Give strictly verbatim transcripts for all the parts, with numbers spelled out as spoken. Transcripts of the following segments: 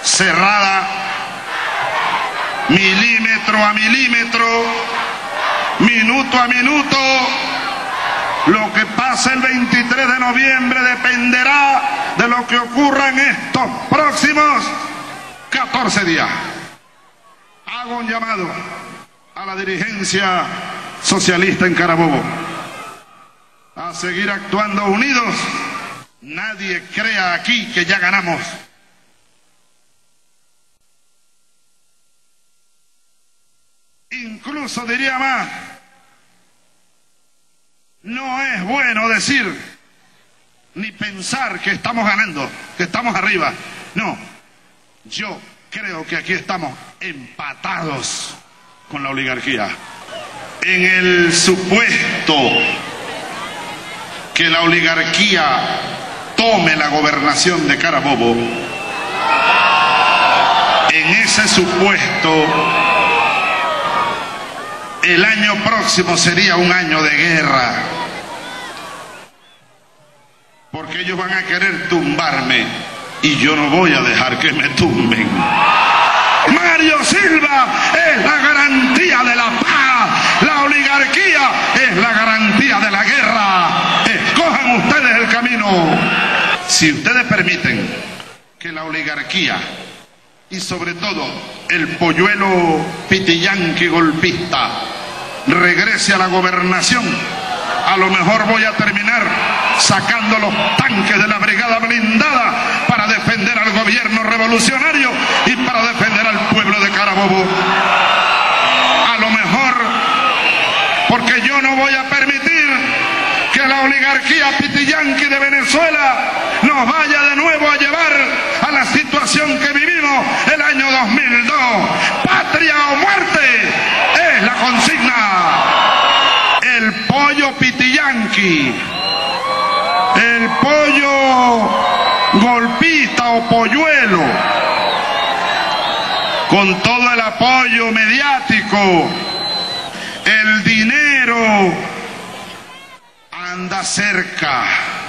cerrada, milímetro a milímetro, minuto a minuto. Lo que pasa el veintitrés de noviembre dependerá de lo que ocurra en estos próximos catorce días. Hago un llamado a la dirigencia socialista en Carabobo a seguir actuando unidos. Nadie crea aquí que ya ganamos. Incluso diría más, no es bueno decir ni pensar que estamos ganando, que estamos arriba. No, yo creo que aquí estamos empatados con la oligarquía. En el supuesto que la oligarquía tome la gobernación de Carabobo, en ese supuesto, el año próximo sería un año de guerra, porque ellos van a querer tumbarme y yo no voy a dejar que me tumben. Mario Silva es la garantía de la paz, la oligarquía es la garantía de la guerra. Escojan ustedes el camino. Si ustedes permiten que la oligarquía y sobre todo el polluelo pitillanqui golpista regrese a la gobernación, a lo mejor voy a terminar sacando los tanques de la brigada blindada para defender al gobierno revolucionario y para defender al pueblo de Carabobo. A lo mejor, porque yo no voy a permitir que la oligarquía pitillanqui de Venezuela nos vaya de nuevo a llevar a la situación que vivimos el año dos mil dos. Patria o muerte es la consigna. El pollo pitillanqui, el pollo golpista o polluelo, con todo el apoyo mediático, el dinero anda cerca,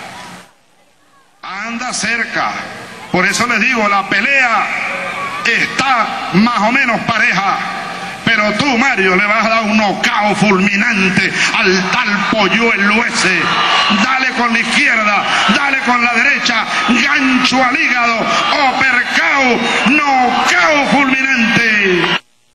anda cerca. Por eso les digo, la pelea está más o menos pareja. Pero tú, Mario, le vas a dar un nocao fulminante al tal polluelo ese. Dale con la izquierda, dale con la derecha, gancho al hígado, opercao, nocao fulminante.